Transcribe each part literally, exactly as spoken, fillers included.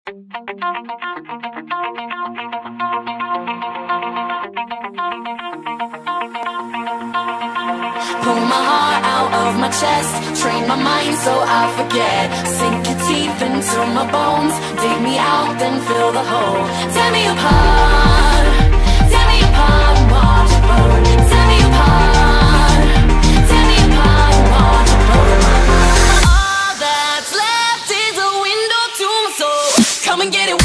Pull my heart out of my chest, train my mind so I forget. Sink your teeth into my bones, dig me out, then fill the hole. Tear me apart, tear me apart and watch it burn. Tear me apart, tear me apart and watch it burn. All that's left is a window to my soul. Come and get it.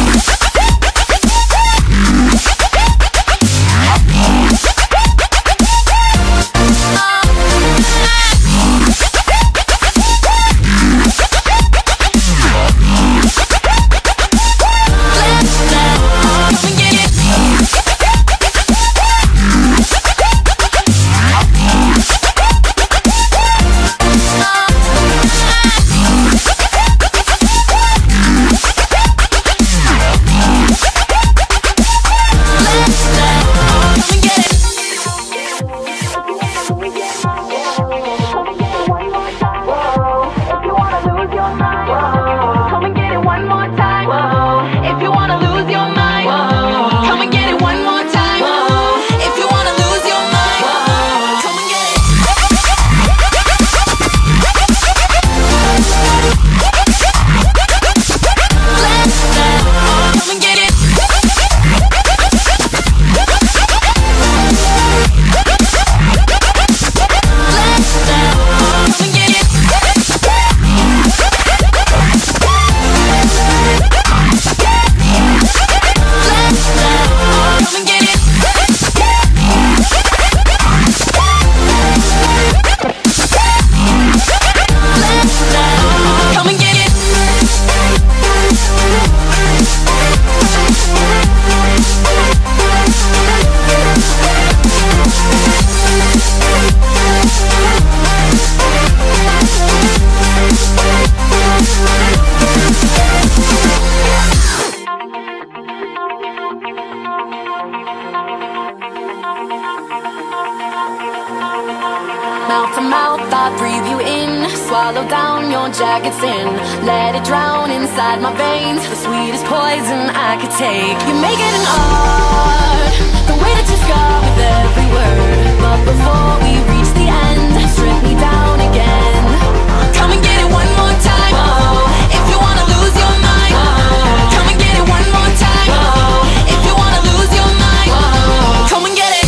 Mouth to mouth, I breathe you in. Swallow down your jagged sin. Let it drown inside my veins. The sweetest poison I could take. You make it an art, the way that you scar with every word. But before we reach the end, strip me down again. Come and get it one more time. Oh, if you wanna lose your mind. Oh, come and get it one more time. Oh, if you wanna lose your mind. Oh, come and get it.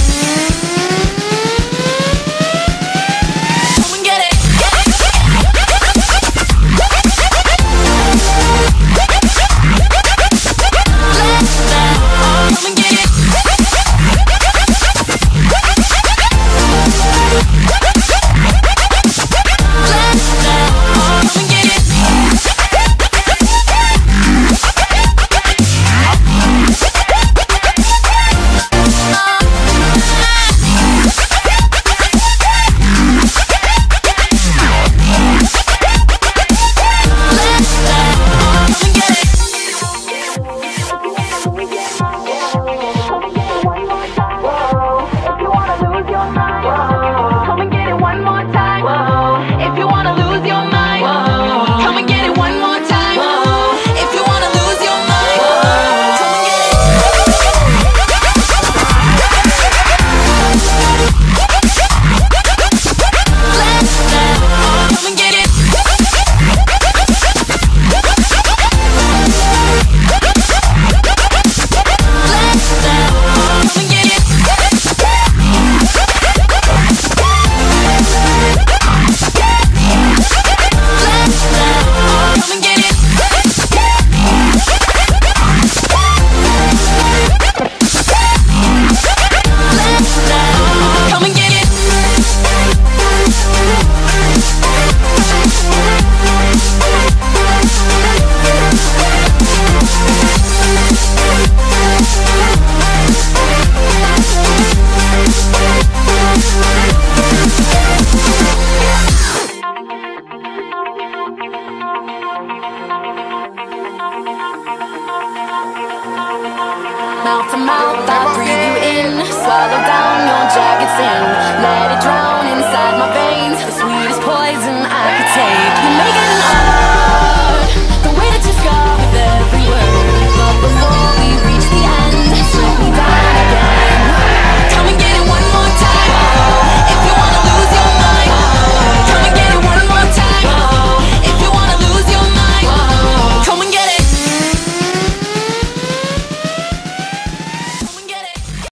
Mouth to mouth, I breathe you in. Swallow down your jagged sin. Let it drown inside my veins. The sweetest poison I could take. You make it